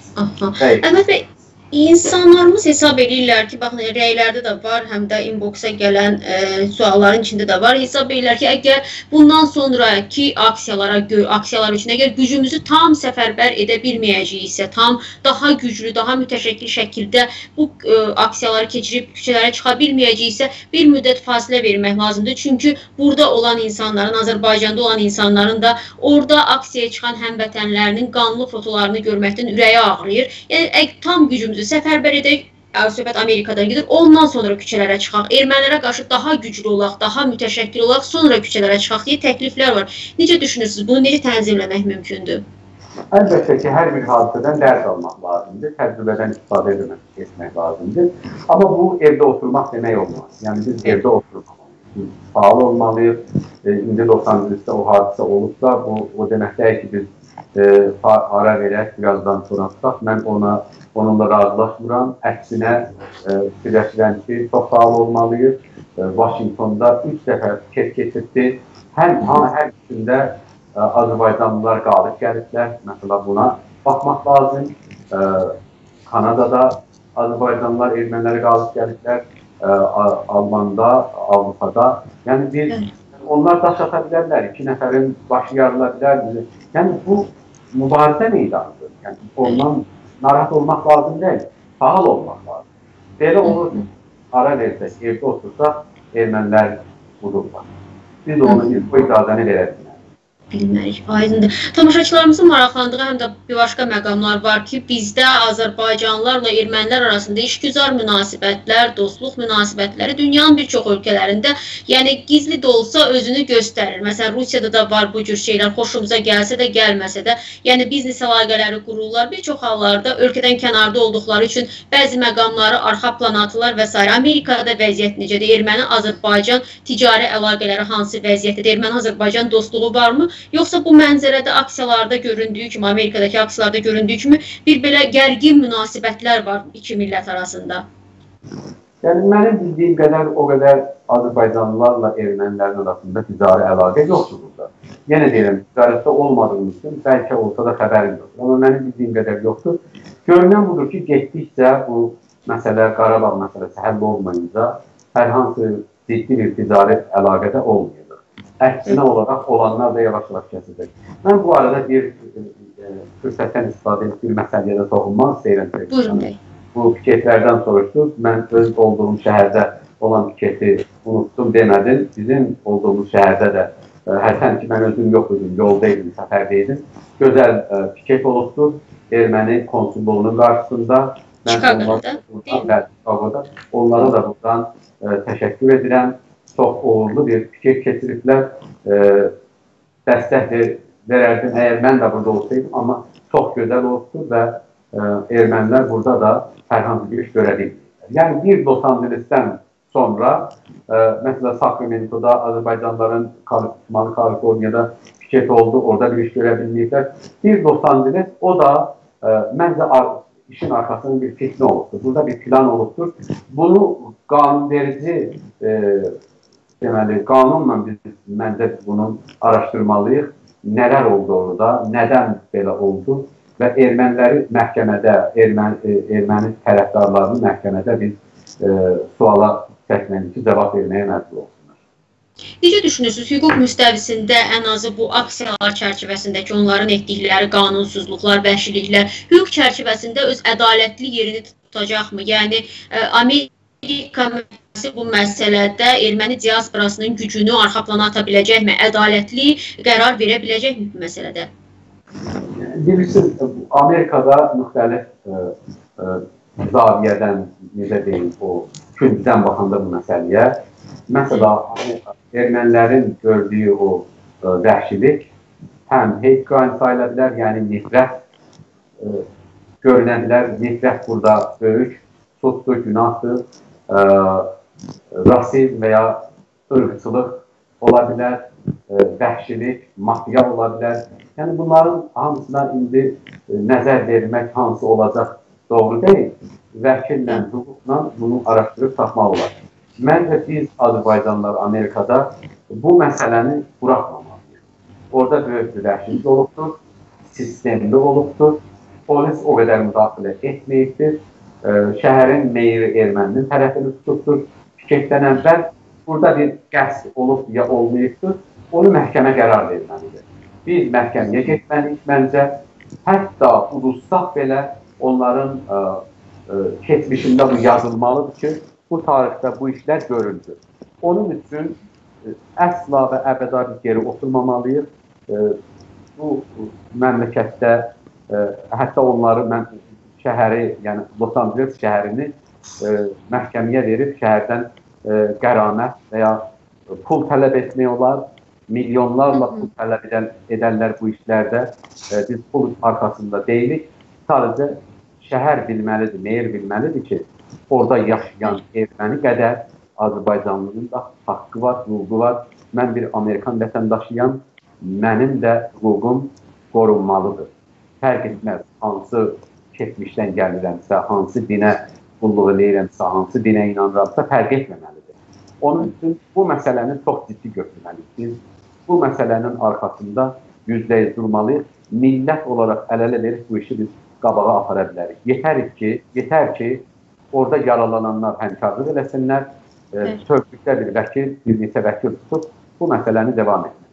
Əhməd bəy, İnsanlarımız hesab edirlər ki, baxın, rəylərdə də var, həm də inboxa gələn e, sualların içində də var. Hesab edirlər ki, əgər bundan sonraki aksiyalara, aksiyalar üçün əgər gücümüzü tam səfərbər edə bilməyəcəyiksə, tam daha güclü, daha mütəşəkkil şəkildə bu e, aksiyaları keçirib küçələrə çıxa bilməyəcəyiksə, bir müddət fasilə vermək lazımdır. Çünki burada olan insanların, Azərbaycanda olan insanların da orada aksiyaya çıxan həmvətənlərinin qanlı fotolarını görməkdən ürəyi ağrıyır. Yəni, tam gücümüzü səfərbər edək, söhbət Amerikadan gedir, ondan sonra küçələrə çıxaq, ermənilərə qarşı daha güclü olaq, daha mütəşəkkil olaq, sonra küçələrə çıxaq deyə təkliflər var. Necə düşünürsünüz? Bunu necə tənzimləmək mümkündür? Əlbəttə ki, hər bir hadisədən dərs almaq lazımdır, təcrübədən istifadə etmək lazımdır. Amma bu evdə oturmaq demək olmaz. Yəni biz evdə oturmalıyıq, sağlı olmalıyıq. İndi Los Angeles'də o hadisə olubsa, bu o demək deyil ki, biz e, ara verək, birazdan sonra tutaq. Mən ona onunla razılaşmıram. Əksinə e, fikirləşirəm ki, çox sağlı olmalıyıq. E, Washington'da üç dəfə kes keçirdi. Həm hər üçündə e, Azərbaycanlılar qalib gəliblər. Mesela buna baxmaq lazım. E, Kanadada Azərbaycanlılar erməniləri qalib gəliblər. E, Almanda, Avrupa'da. Yəni bir, onlar daş ata bilərlər. İki nəfərin başı yarıla bilər. Yəni bu mübarizə meydanıdır. Yəni ondan narahat olmaq lazım deyil, sağal olmaq lazım. Belə olur ki, ara versək, evdə otursaq, ermənilər budurlar. Biz onu bu icazəni verə bilmərik. Bilmərik, aydındır. Tamaşaçılarımızın maraqlandığı həm də bir başqa məqamlar var ki, bizdə Azərbaycanlılarla ermənilər arasında işgüzar münasibətlər, dostluq münasibətləri dünyanın bir çox ölkələrində, yəni gizli də olsa özünü göstərir. Məsələn, Rusiyada da var bu cür şeylər, xoşumuza gəlsə də, gəlməsə də, yəni biznes əlaqələri qururlar. Bir çox hallarda ölkədən kənarda olduqları üçün bəzi məqamları arxa plana atırlar və s. Amerikada vəziyyət necədir? Erməni-Azərbaycan ticari əlaqələri hansı vəziyyətdir? Erməni-Azərbaycan dostluğu varmı? Yoxsa bu mənzərədə aksiyalarda göründüyü kimi, Amerikadakı aksiyalarda göründüyü kimi bir belə gərgin münasibətlər var iki millət arasında? Yəni, mənim bildiyim qədər, o qədər Azərbaycanlılarla ermənilərin arasında ticari əlaqə yoxdur burada. Yenə deyirəm, ticarətdə olmadığımız üçün, bəlkə olsa da xəbərim yoxdur. Amma mənim bildiyim qədər yoxdur. Görünən budur ki, getdikcə bu məsələ, Qarabağ məsələsi həll olmayınca, hər hansı ciddi bir ticari əlaqədə olmuyor. Əksinə olaraq olanlar da yavaş-yavaş kəsilir. Mən bu arada bir e, fürsətdən istifadə edib bir məsələyə də toxunmaq istəyirəm. Buyurun bəy. Bu piketlərdən soruşdum. Mən öz olduğum şəhərdə olan piketi unuttum demədim. Bizim olduğumuz şəhərdə də e, hərsən ki, mən özüm yox idim, yoldaydım, səfərdəydim. Gözəl e, piket olubdur. Erməni konsulluğunun qarşısında. Chicago'da. Onlara da buradan e, təşəkkür edirəm. Çox uğurlu bir piket keçiriblər. E, dəstək verərdim, əgər mən də burada olsaydım, amma çox gözəl olsun və e, ermənilər burada da hər hansı bir iş görə bilmirlər. Yəni, bir Los Angeles'dən sonra, e, mesela Sacramento'da Azərbaycanlıların Şimali Kaliforniyada piket oldu, orada bir iş görə bilmirlər. Bir Los Angeles, o da e, məncə işin arkasında bir fitne olubdur. Burada bir plan olubdur. Bunu qanunverici e, deməli, qanunla biz məncə bunu araşdırmalıyıq. Nələr oldu orada, nədən belə oldu və erməniləri məhkəmədə, erməni, e, erməni tərəfdarlarını məhkəmədə biz e, suala çəkməliyik ki, cavab verməyə məcbur olsunlar. Necə düşünürsünüz? Hüquq müstəvisində ən azı bu aksiyalar çərçivəsindəki onların etdikləri qanunsuzluqlar, vəhşiliklər hüquq çərçivəsində öz ədalətli yerini tutacaqmı? Yəni, e, Amerika bu məsələdə erməni diasporasının gücünü arxa plana ata biləcəkmi? Ədalətli qərar verə biləcəkmi bu məsələdə? Bilirsiniz, Amerikada müxtəlif e, e, zaviyədən, necə deyim, o küncdən baxanda bu məsələyə, məsələn, ermənilərin gördüyü o e, vəhşilik həm hate crime sayıla bilər, yəni nifrət e, görünə bilər, nifrət burada böyük suçdur, günahdır, e, rasizm və ya ırqçılıq ola bilər, e, vəhşilik, mafya ola bilər. Yəni bunların hamısına indi e, nəzər vermək hansı olacaq doğru deyil. Vəkillə, hüquqla bunu araşdırıb tapmaq olar. Məncə biz Azərbaycanlılar Amerikada bu məsələni buraxmamalıyıq. Orada böyük bir vəhşilik olubdur, sistemli olubdur, polis o qədər müdaxilə etməyibdir, e, şəhərin meyri erməninin tərəfini tutubdur. Piketdən əvvəl burada bir qəsd olub ya olmayıbdır, onu məhkəmə qərar verməlidir. Biz məhkəməyə getməliyik məncə, hətta uduzsaq belə onların ə, ə, keçmişində bu yazılmalıdır ki, bu tarixdə bu işlər görüldü. Onun üçün ə, əsla və əbəda bir geri oturmamalıyıq. Ə, bu məmləkətdə ə, hətta onları mən şəhəri, yəni Los Angeles şəhərini ə, məhkəməyə verib şəhərdən ə, qəramət və ya pul tələb etmək olar. Milyonlarla pul tələb edən, edənlər bu işlərdə e, biz pul arxasında deyilik. Sadəcə şəhər bilməlidir, meyir bilməlidir ki, orada yaşayan erməni qədər Azərbaycanlının da haqqı var, hüququ var. Mən bir Amerikan vətəndaşıyam, mənim də hüququm qorunmalıdır. Fərq etməz, hansı keçmişdən gəlirəmsə, hansı dinə qulluq eləyirəmsə, hansı dinə inanıramsa, fərq etməməlidir. Onun üçün bu məsələni çox ciddi götürməliyik. Biz bu məsələnin arxasında yüzdə yüz durmalıyıq. Millət olaraq əl-ələ verib bu işi biz qabağa apara bilərik. Yetər ki, yetər ki, orada yaralananlar həmkarlıq eləsinlər, e, tövbükdə bir vəkil, bir neçə vəkil tutub bu məsələni devam etmək.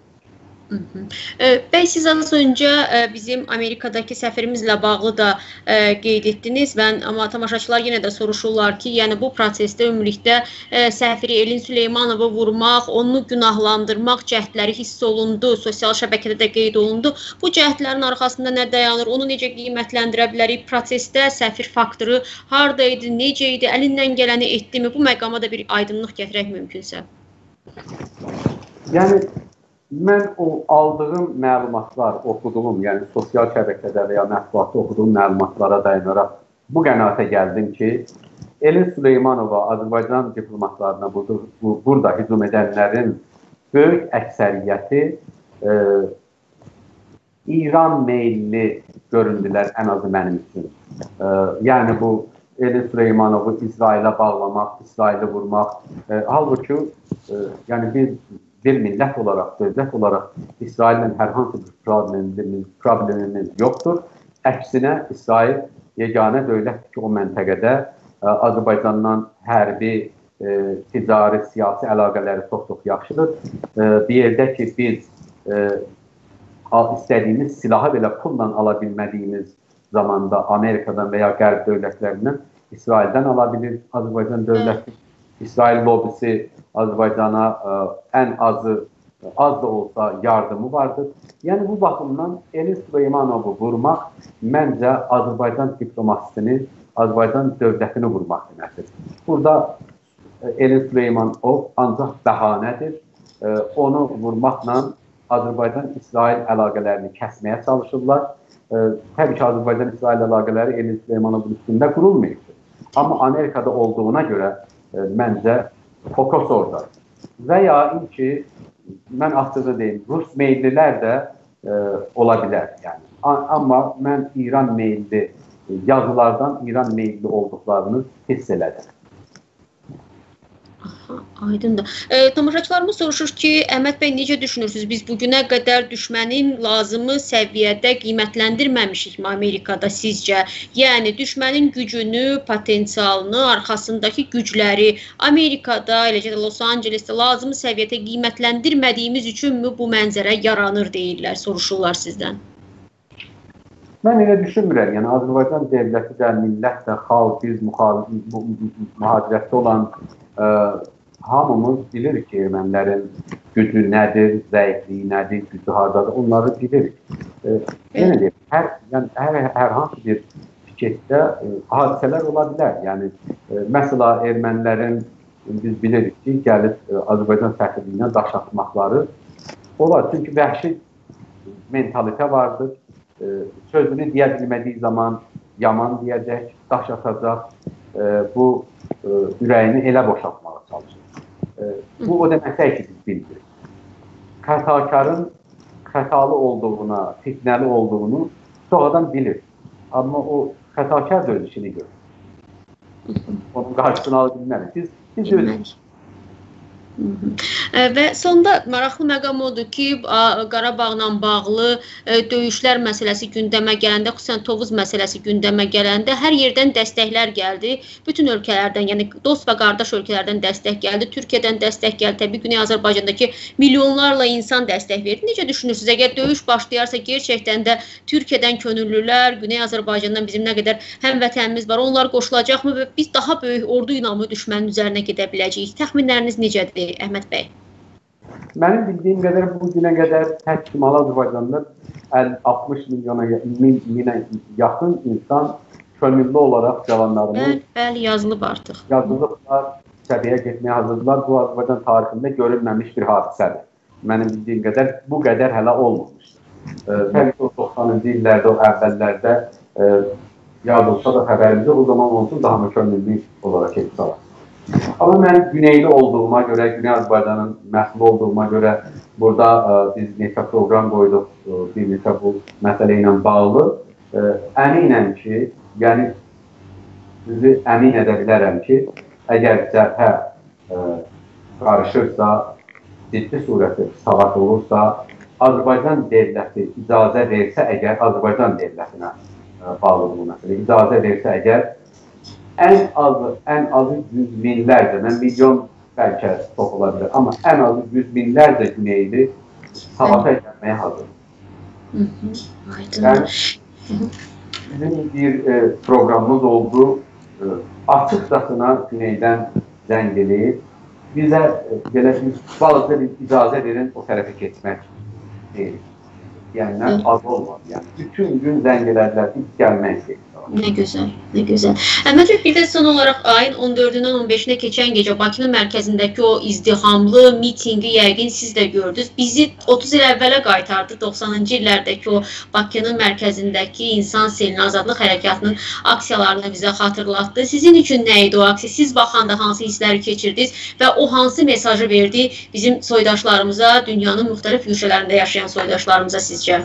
Bəy, siz az öncə bizim Amerikadakı səfirimizlə bağlı da qeyd etdiniz və amma tamaşaçılar yenə də soruşurlar ki, yəni bu prosesdə ümumilikdə səfiri Elin Süleymanovu vurmaq, onu günahlandırmaq cəhdləri hiss olundu, sosial şəbəkədə də qeyd olundu. Bu cəhdlərin arxasında nə dayanır, onu necə qiymətləndirə bilərik? Prosesdə səfir faktoru harada idi, necə idi, əlindən gələni etdimi? Bu məqama da bir aydınlıq gətirək mümkünsə. Yəni, mən o aldığım məlumatlar, oxuduğum, yəni sosial şəbəkədə və ya mətbuatda oxuduğum məlumatlara dayanaraq bu qənaətə gəldim ki, Elin Süleymanova Azərbaycan diplomatlarına burada, bu, burada hücum edənlərin böyük əksəriyyəti e, İran meyilli göründülər, ən azı mənim üçün. E, yəni bu Elin Süleymanovu İsrailə bağlamaq, İsraili vurmaq. E, halbuki e, yəni biz bir millət olaraq, dövlət olaraq İsraillə hər hansı bir problemimiz, problemimiz yoxdur. Əksinə, İsrail yeganə dövlətdir ki, o məntəqədə ə, Azərbaycandan hərbi, ə, ticari, siyasi əlaqələri çox-çox yaxşıdır. Ə, bir yerdə ki, biz ə, istədiyimiz silahı belə pulla ala bilmədiyimiz zamanda Amerikadan və ya qərb dövlətlərindən İsraildən ala bilir Azərbaycan dövləti. İsrail lobisi Azərbaycana ə, ən azı, az da olsa yardımı vardır. Yəni bu baxımdan Elin Süleymanovu vurmaq məncə Azərbaycan diplomatisini, Azərbaycan dövlətini vurmaq deməkdir. Burada Elin Süleymanov ancaq bəhanədir. Ə, onu vurmaqla Azərbaycan-İsrail əlaqələrini kəsməyə çalışırlar. Ə, təbii ki, Azərbaycan-İsrail əlaqələri Elin Süleymanovun üstündə qurulmayıbdır. Amma Amerikada olduğuna görə məncə fokus orada. Və ya ki, mən açığı deyim, Rus meyllilər də e, ola bilər. Yəni. Amma mən İran meyilli yazılardan İran meyilli olduqlarını hiss elədim. Aydındır. E, tamaşaçılarımız soruşur ki, Əhməd bəy, necə düşünürsünüz? Biz bugünə qədər düşmənin lazımı səviyyədə qiymətləndirməmişikmi Amerikada sizcə? Yəni, düşmənin gücünü, potensialını, arxasındakı gücləri Amerikada, eləcə də Los Angelesdə lazımı səviyyədə qiymətləndirmədiyimiz üçünmü bu mənzərə yaranır deyirlər, soruşurlar sizdən. Mən elə düşünmürəm. Yəni, Azərbaycan devləti də, millət də, xalq, biz mühacirətdə olan ə, hamımız bilirik ki, ermənilərin gücü nədir, zəifliyi nədir, gücü hardadır, onları bilirik. E, yenə deyək, hər, yəni, hər, hər hansı bir fikirdə e, hadisələr ola bilər. Yəni, e, məsəla, ermənilərin biz bilirik ki, gəlib e, Azərbaycan sərhəddindən daş atmaqları olar. Çünki vəhşi mentalitə vardır. E, sözünü deyə bilmədiyi zaman yaman deyəcək, daş atacaq. E, bu e, ürəyini elə boşaltmağa çalışır. Bu o deməkdir ki, biz bildirik. Xətakarın xətalı olduğuna, fitnəli olduğunu sonradan bilir. Amma o xətakar da öz işini görür. Onun qarşısını ala bilmərik. Biz, biz ölürük. Və sonda maraqlı məqam odur ki, Qarabağla bağlı döyüşlər məsələsi gündəmə gələndə, xüsusən Tovuz məsələsi gündəmə gələndə hər yerdən dəstəklər gəldi. Bütün ölkələrdən, yəni dost və qardaş ölkələrdən dəstək gəldi, Türkiyədən dəstək gəldi, təbii Güney Azərbaycandakı milyonlarla insan dəstək verdi. Necə düşünürsünüz? Əgər döyüş başlayarsa, gerçəkdən də Türkiyədən könüllülər, Güney Azərbaycandan bizim nə qədər həmvətənimiz var, onlar qoşulacaqmı və biz daha böyük ordu ilə mı düşmənin üzərinə gedə biləcəyik? Təxminləriniz necədir, Əhməd bəy? Mənim bildiyim qədər bu günə qədər tək Şimali Azərbaycanda altmış milyona minə yaxın insan könüllü olaraq cavanlarımız Bəli, bəli, yazılıb artıq. Yazılıblar, səviyyəyə getməyə hazırdılar. Bu Azərbaycan tarixində görülməmiş bir hadisədir. Mənim bildiyim qədər bu qədər hələ olmamışdır. Təbii ki, o doxsanıncı illərdə, o əvvəllərdə e, yad olsa da xəbərimizdə o zaman olsun daha mükəmməlli olaraq keçib alır. Amma mən güneyli olduğuma görə, Güney Azərbaycanın məhsulu olduğuma görə burada ə, biz neçə proqram qoyduq, ə, bir neçə bu məsələ ilə bağlı. Ə, əminəm ki, yəni sizi əmin edə bilərəm ki, əgər cəbhə qarışırsa, ciddi surətdə savaş olursa, Azərbaycan devləti icazə versə, əgər Azərbaycan devlətinə ə, bağlı bu məsələ, icazə versə, əgər ən azı, ən azı yüz minlərcə, mən milyon bəlkə çox ola bilər, amma ən azı yüz minlərcə güneyli savaşa gəlməyə hazır. Yəni, bizim bir e, proqramımız oldu, e, açıqcasına güneydən zəng eləyib, bizə e, belə bir balıqda bir icazə verin o tərəfə keçmək deyil. Yəni, az olmaz. Yəni, bütün gün zəng elədilər, biz gəlmək istəyik. Nə gözəl, nə gözəl. Əhməd bəy, bir də son olaraq ayın on dördündən on beşinə keçən gecə Bakının mərkəzindəki o izdihamlı mitinqi yəqin siz də gördünüz. Bizi otuz il əvvələ qaytardı. doxsanıncı illərdəki o Bakının mərkəzindəki insan selini, azadlıq hərəkatının aksiyalarını bizə xatırlatdı. Sizin üçün nə idi o aksiya? Siz baxanda hansı hissləri keçirdiniz və o hansı mesajı verdi bizim soydaşlarımıza, dünyanın müxtəlif güşələrində yaşayan soydaşlarımıza sizcə?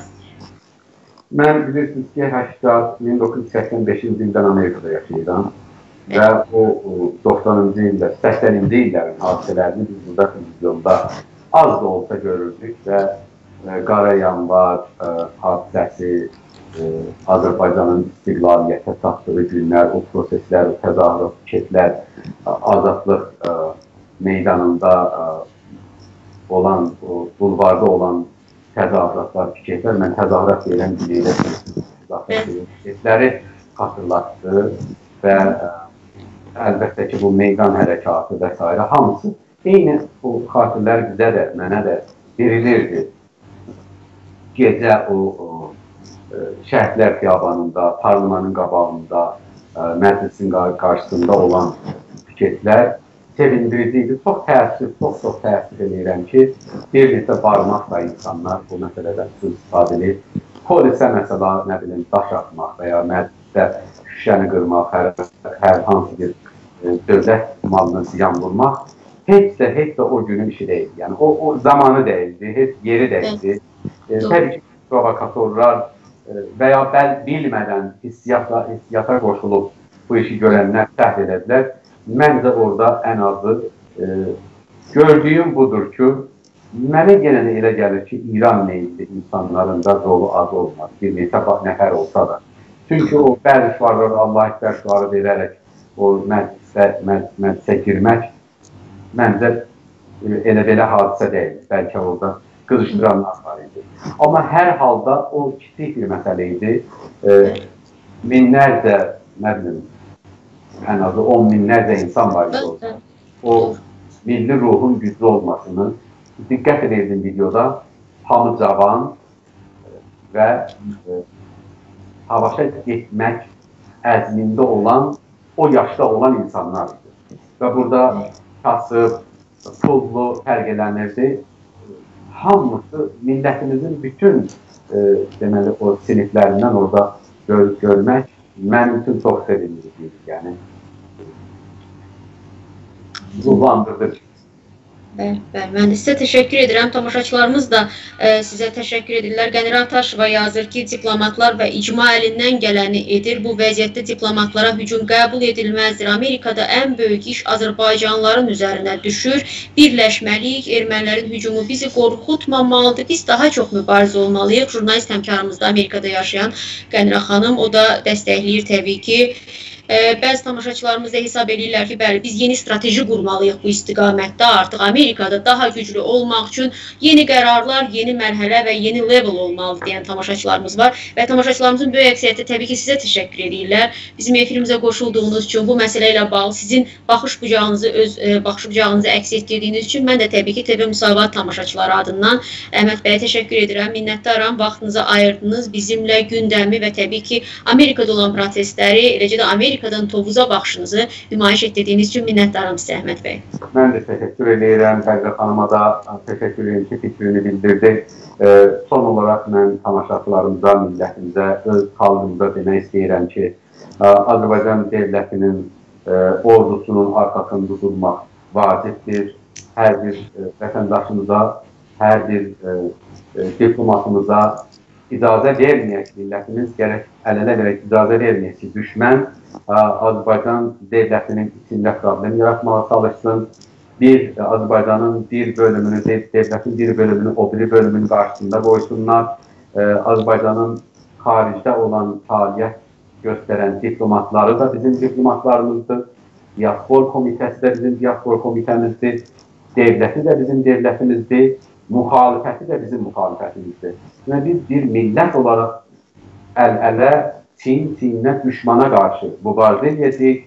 Mən bilirsiniz ki, min doqquz yüz səksən beşinci ildən Amerikada yaşayıram və o doxsanıncı ildə, səksəninci illərin hadisələrini biz burada televizyonda az da olsa görürdük və Qara Yanvar hadisəsi, Azərbaycanın istiqlaliyyətə çatdığı günlər, o proseslər, o təzahürat, piketlər, azadlıq meydanında olan, bulvarda olan təzahüratlar, piketlər, mən təzahürat verən güneydə piketləri xatırlatdı və əlbəttə ki, bu meydan hərəkatı və s. hamısı eyni bu xatirlər bizə də, mənə də verilirdi. Gecə o, o şəhidlər xiyabanında, parlamanın qabağında, məclisin qarşısında olan piketlər sevindiriciydi. Çox təəssüf, çox çox təəssüf edirəm ki, bir neçə barmaqla insanlar bu məsələdən söz istifadə edir. Polisə məsələ, nə bilim, daş atmaq və ya məclisdə şüşəni qırmaq, hər, hər hansı bir e, dövlət malını ziyan vurmaq heç də, heç də o günün işi deyil. Yəni, o, o zamanı deyildi, heç yeri deyildi. E, təbii ki, provokatorlar və ya bəl bilmədən hissiyata, hissiyata qoşulub bu işi görənlər səhv edədilər. Məncə orada ən azı e, gördüyüm budur ki, mənə yenə də elə gəlir ki, İran neyisi insanlarında dolu az olmaz, bir neçə nəfər olsa da. Çünki o bəzi şüarları, Allah ekber şüarı verərək o məclisə, məclisə girmək məncə elə belə hadisə deyil. Bəlkə orada qızışdıranlar var idi. Amma hər halda o kiçik bir məsələ idi. E, minlərcə, nə bilim, ən azı on minlərcə insan var idi orada. O milli ruhun güclü olmasını diqqət edirdim videoda. Hamı cavan və e, savaşa getmək əzmində olan, o yaşda olan insanlar idi. Və burada kasıb, pullu fərq edənlərdir. Hamısı millətimizin bütün e, deməli, o siniflərindən orada gör görmək mənim üçün çox sevindirici. Yəni, ruhlandırdı. Bəli, bəli. Mən də sizə təşəkkür edirəm. Tamaşaçılarımız da e, sizə təşəkkür edirlər. General Taşova yazır ki, diplomatlar və icma əlindən gələni edir. Bu vəziyyətdə diplomatlara hücum qəbul edilməzdir. Amerikada ən böyük iş Azərbaycanlıların üzərinə düşür. Birləşməliyik. Ermənilərin hücumu bizi qorxutmamalıdır. Biz daha çox mübarizə olmalıyıq. Jurnalist həmkarımız da Amerikada yaşayan Qənirə xanım, o da dəstəkləyir təbii ki. Bəzi tamaşaçılarımız da hesab edirlər ki, bəli, biz yeni strateji qurmalıyıq bu istiqamətdə. Artıq Amerikada daha güclü olmaq üçün yeni qərarlar, yeni mərhələ və yeni level olmalıdır deyən tamaşaçılarımız var. Və tamaşaçılarımızın böyük əksəriyyəti təbii ki, sizə təşəkkür edirlər. Bizim efirimizə qoşulduğunuz üçün, bu məsələ ilə bağlı sizin baxış bucağınızı, öz e, baxış bucağınızı əks etdirdiyiniz üçün mən də təbii ki, T V Müsavat tamaşaçıları adından Əhməd bəyə təşəkkür edirəm. Minnətdaram, vaxtınızı ayırdınız bizimlə gündəmi və təbii ki, Amerikada olan prosesləri, eləcə də Amerika Amerikadan Tovuza baxışınızı nümayiş etdirdiyiniz üçün minnətdaram sizə, Əhməd bəy. Mən də təşəkkür edirəm. Qənirə xanıma da təşəkkür edirəm ki, fikrini bildirdi. E, son olaraq mən tamaşaçılarımıza, millətimizə, öz xalqımıza demək istəyirəm ki, Azərbaycan dövlətinin e, ordusunun arxasında durmaq vacibdir. Hər bir e, vətəndaşımıza, hər bir e, e, diplomatımıza icazə verməyək, millətimiz gərək əlinə verək, icazə verməyək ki, düşmən Azərbaycan dövlətinin içində problem yaratmağa çalışsın. Bir, Azərbaycanın bir bölümünü, dövlətin bir bölümünü, o biri bölümünün qarşısında qoysunlar. Azərbaycanın xaricdə olan fəaliyyət göstərən diplomatları da bizim diplomatlarımızdır. Diaspor komitəsi də bizim diaspor komitəmizdir. Devləti də bizim devlətimizdir. Müxalifəti də bizim müxalifətimizdir. Və biz bir millət olaraq əl-ələ, Çin-Çinlə düşmana qarşı mübarizə edəcəyik.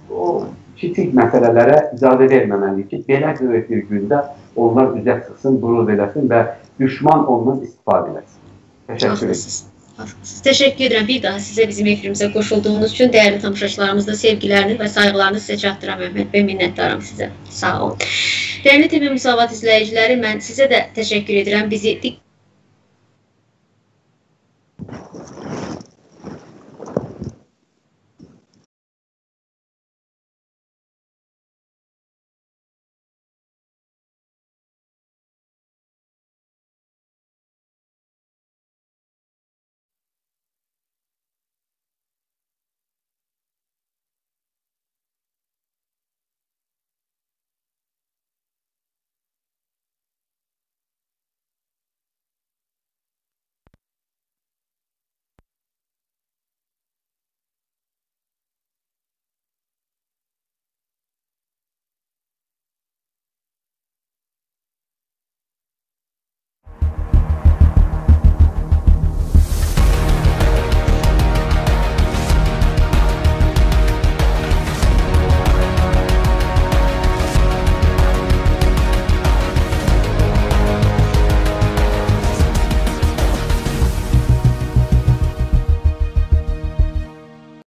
O kiçik məsələlərə icazə verməməliyik ki, belə böyük bir gündə onlar üzə çıxsın, buruz eləsin və düşman ondan istifadə eləsin. Təşəkkür ederim. Təşəkkür edirəm bir daha sizə bizim efirimizə qoşulduğunuz üçün. Dəyərli tamaşaçılarımız da sevgilərini və sayğılarını sizə çatdıram, Əhməd bəy, minnətdaram sizə. Sağ olun. Dəyərli T V Müsavat izləyiciləri, mən sizə də təşəkkür edirəm. Bizi